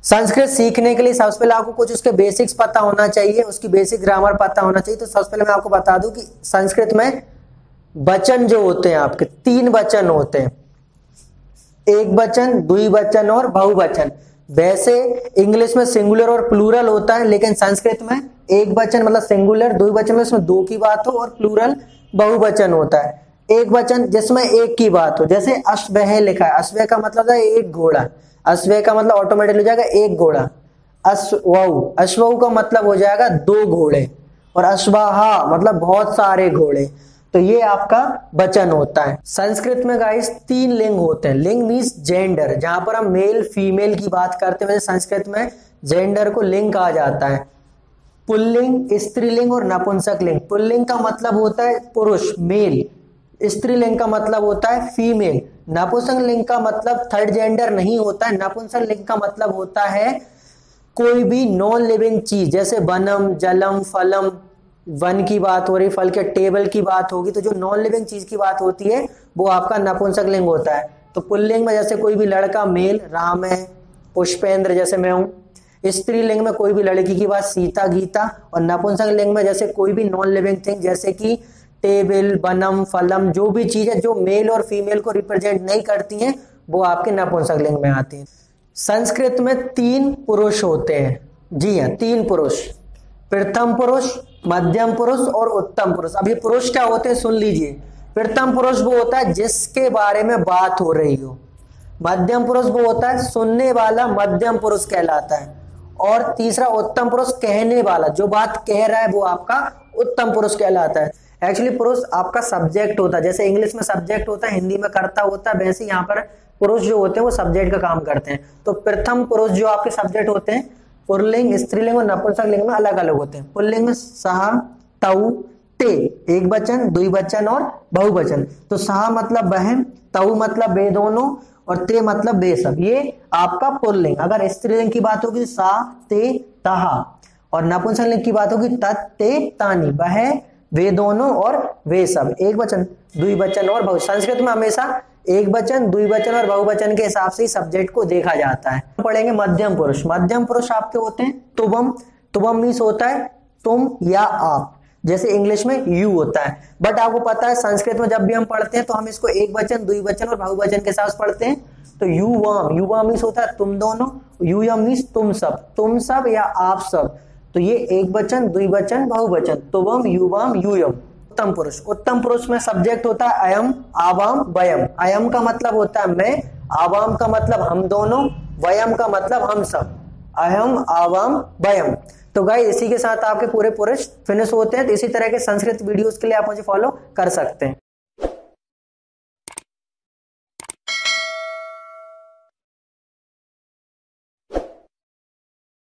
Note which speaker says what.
Speaker 1: संस्कृत सीखने के लिए सबसे पहले आपको कुछ उसके बेसिक्स पता होना चाहिए, उसकी बेसिक ग्रामर पता होना चाहिए। तो सबसे पहले मैं आपको बता दूं कि संस्कृत में वचन जो होते हैं आपके 3 वचन होते हैं, एक वचन, द्विवचन और बहुवचन। वैसे इंग्लिश में सिंगुलर और प्लूरल होता है, लेकिन संस्कृत में एक वचन मतलब सिंगुलर, द्विवचन में उसमें 2 की बात हो, और प्लूरल बहुवचन होता है। एक वचन जिसमें एक की बात हो, जैसे अश्वः लिखा है, अश्वः का मतलब है एक घोड़ा, अश्वः का मतलब ऑटोमेटिक हो जाएगा एक घोड़ा। अश्वऊ, अश्वऊ का मतलब हो जाएगा 2 घोड़े, और अश्वाहा मतलब बहुत सारे घोड़े। तो ये आपका वचन होता है। संस्कृत में गाइस 3 लिंग होते हैं। लिंग मीन्स जेंडर, जहां पर हम मेल फीमेल की बात करते हैं, संस्कृत में जेंडर को लिंग कहा जाता है। पुल्लिंग, स्त्रीलिंग और नपुंसक लिंग। पुल्लिंग का मतलब होता है पुरुष मेल, स्त्रीलिंग का मतलब होता है फीमेल, नपुंसक लिंग का मतलब थर्ड जेंडर नहीं होता है। नपुंसक लिंग का मतलब होता है कोई भी नॉन लिविंग चीज, जैसे वनम, जलम, फलम, वन की बात हो रही, फल के टेबल की बात होगी, तो जो नॉन लिविंग चीज की बात होती है वो आपका नपुंसक लिंग होता है। तो पुल्लिंग में जैसे कोई भी लड़का मेल, राम है, पुष्पेंद्र जैसे मैं हूं। स्त्रीलिंग में कोई भी लड़की की बात, सीता, गीता। और नपुंसक लिंग में जैसे कोई भी नॉन लिविंग थिंग, जैसे कि टेबल, वनम, फलम, जो भी चीज है जो मेल और फीमेल को रिप्रेजेंट नहीं करती हैं वो आपके नपुंसक लिंग में आती है। संस्कृत में 3 पुरुष होते हैं। जी हाँ, 3 पुरुष, प्रथम पुरुष, मध्यम पुरुष और उत्तम पुरुष। अब ये पुरुष क्या होते हैं सुन लीजिए। प्रथम पुरुष वो होता है जिसके बारे में बात हो रही हो, मध्यम पुरुष वो होता है सुनने वाला, मध्यम पुरुष कहलाता है, और तीसरा उत्तम पुरुष कहने वाला, जो बात कह रहा है वो आपका उत्तम पुरुष कहलाता है। एक्चुअली पुरुष आपका सब्जेक्ट होता है, जैसे इंग्लिश में सब्जेक्ट होता है, हिंदी में कर्ता होता है, वैसे यहाँ पर पुरुष जो होते हैं वो सब्जेक्ट का काम करते हैं। तो प्रथम पुरुष जो आपके सब्जेक्ट होते हैं, पुल्लिंग, स्त्रीलिंग और नपुंसक लिंग में अलग अलग होते हैं। पुल्लिंग में सहा, तऊ, ते, एक वचन, द्विवचन और बहुवचन। तो सहा मतलब वह, तऊ मतलब वे दोनों, और ते मतलब वे सब। ये आपका पुल्लिंग। अगर स्त्रीलिंग की बात होगी सा, ते, तहा, और नपुंसक लिंग की बात होगी तत्, ते, तानी, वह, वे दोनों और वे सब। एक वचन, द्विवचन और बहुवचन। संस्कृत में हमेशा एक वचन, द्विवचन और बहुवचन के हिसाब से ही सब्जेक्ट को देखा जाता है। पढ़ेंगे मध्यम पुरुष। मध्यम पुरुष आपके होते हैं तुवम। तुवम मीन्स होता है तुम या आप, जैसे इंग्लिश में यू होता है। बट आपको पता है संस्कृत में जब भी हम पढ़ते हैं तो हम इसको एक वचन, द्विवचन और बहुवचन के साथ पढ़ते हैं। तो युवाम, युवाम मीन्स होता है तुम दोनों, यूयम मीन्स तुम सब या आप सब। तो ये एक वचन, द्विवचन, बहुवचन, तुवम, युवाम, यूयम। उत्तम पुरुष। उत्तम पुरुष में सब्जेक्ट होता है अयम, आवाम, वयम। अयम का मतलब होता है मैं, आवाम का मतलब हम दोनों, वयम का मतलब हम सब। अयम, आवाम, वयम। तो गाइस इसी के साथ आपके पूरे पुरुष फिनिश होते हैं। तो इसी तरह के संस्कृत वीडियोस के लिए आप मुझे फॉलो कर सकते हैं।